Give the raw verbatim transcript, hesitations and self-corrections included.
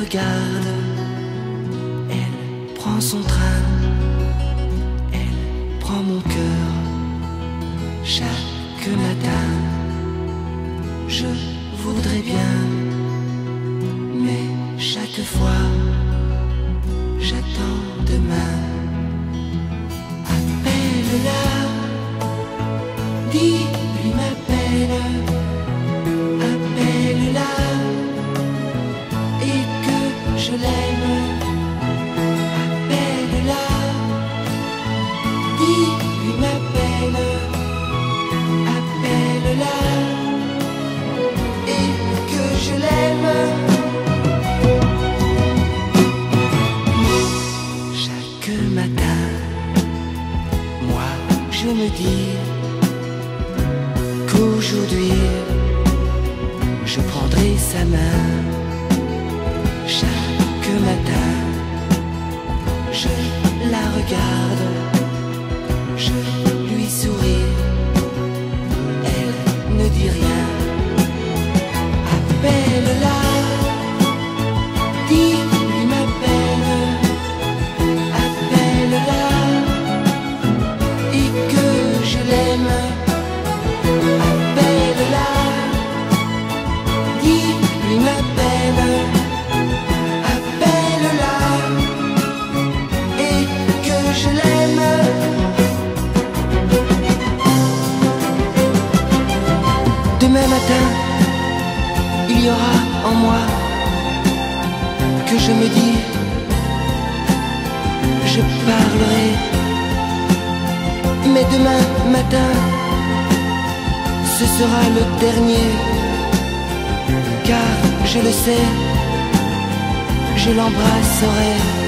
regarde, elle prend son train, elle prend mon cœur. Chaque matin, je voudrais bien, mais chaque fois, j'attends demain. Appelle-la, dis-lui m'appelle, appelle-la, et que je l'aime. Appelle-la, dis-lui m'appelle, appelle-la, et que je l'aime. Chaque matin, moi je me dis qu'aujourd'hui je prendrai sa main. Chaque matin, je la regarde, je lui souris, elle ne dit rien. Appelle-la, dis-lui m'appelle, appelle-la, et que je l'aime. Appelle-la, dis-lui m'appelle, appelle-la, et que je l'aime. Demain matin, il y aura en moi que je me dis, je parlerai. Mais demain matin, ce sera le dernier, car je le sais, je l'embrasserai.